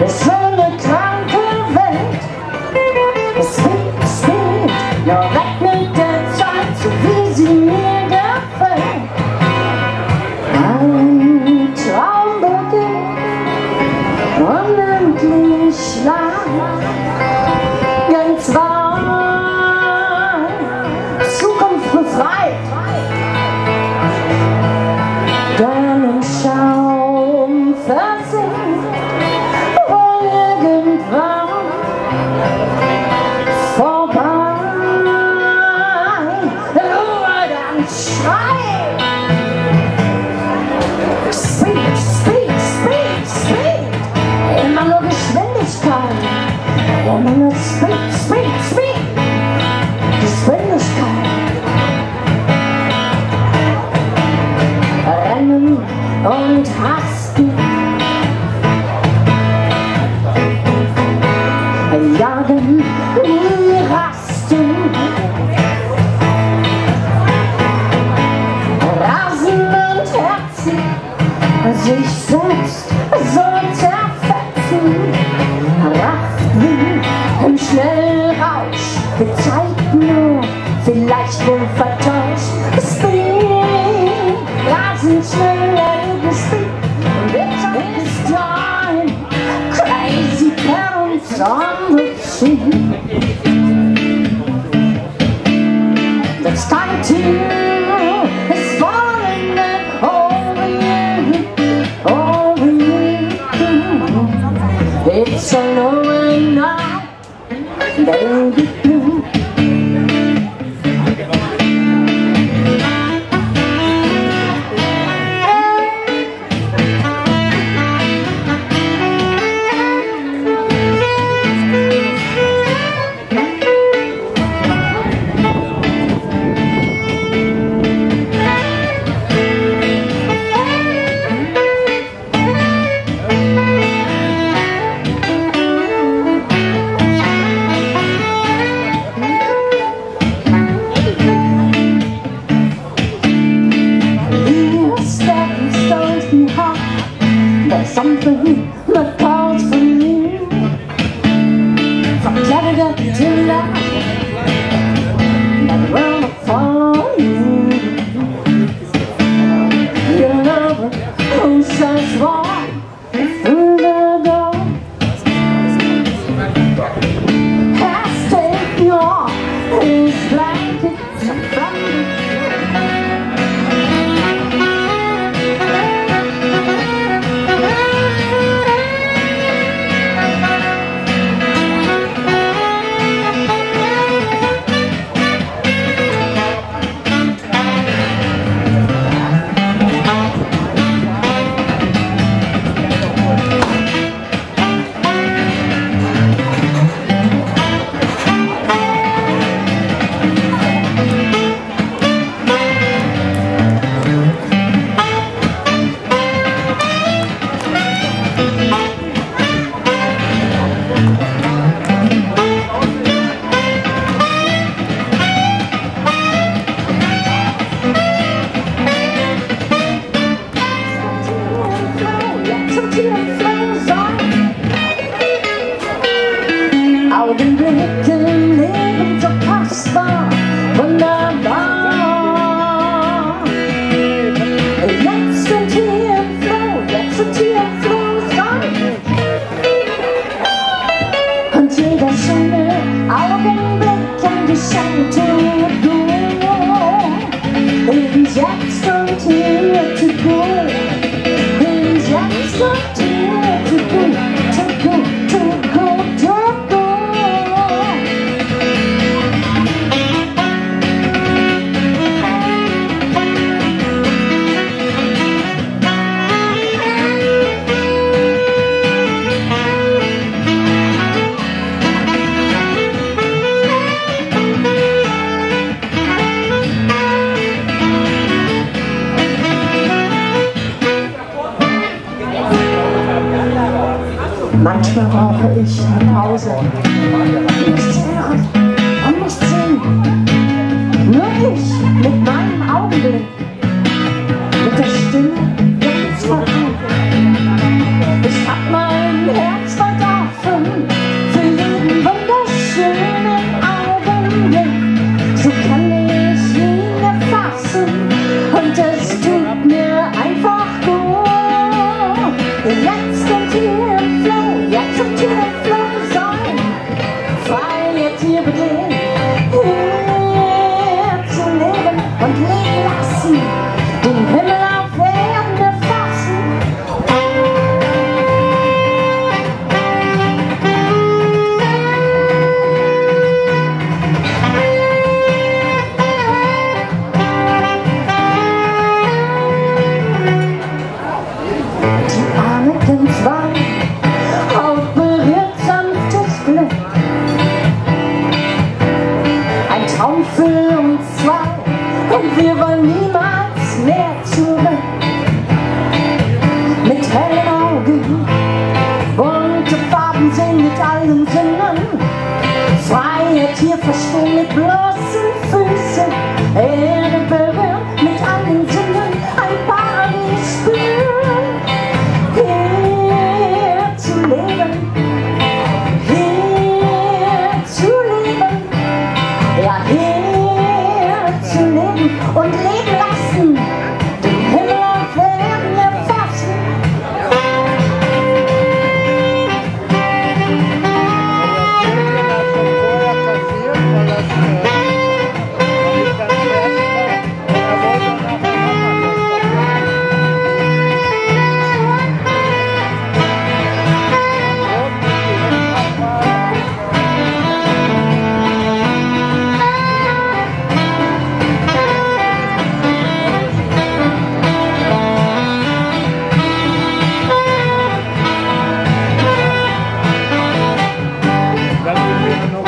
ist so eine kranke Welt. Es spielt, nur weg mit der Zeit, so wie sie mir gefällt. Ein Traum beginnt, unendlich lang, ganz weit, Zukunft befreit. Denn im Schaum versinkt, wohl irgendwann vorbei. Nur dann schrei! Speed, Speed, Speed, Speed! Immer nur Geschwindigkeit! Immer nur Speed, Speed, Speed! Geschwindigkeit! Rennen und hasten, jagen, nie rasten, Rasen und Herzen, sich selbst so zerfetzen, raffen im Schnellrausch, wir Zeit nur, vielleicht wohl vertauscht. Speed, rasend schnell, Speed, it's time, crazy parents on the scene. It's time to, it's falling over you. It's all over now, baby blue. There's something that calls for you, from Canada to love, that will follow you. Your lover who says walk through the door has taken off his blankets from the Augenblicken leben so kostbar, wunderbar. Jetzt sind hier im Flow, Song. Und jeder schöne Augenblick ein Geschenk to go. Jetzt und hier to go. Jetzt und hier to go, to go, to go, to go. Manchmal brauche ich eine Pause. Nichts hören und nicht singen. Nur ich mit meinem Augenblick, mit der Stimme ganz vereint. Ich hab mein Herz vergessen. allen Sinnen. Freiheit hier verstehen mit bloßen Füßen, Erde berühren mit allen Sinnen, ein Paradies spüren. Hier zu leben, ja hier zu leben und leben lassen, den Himmel und Werden erfassen. No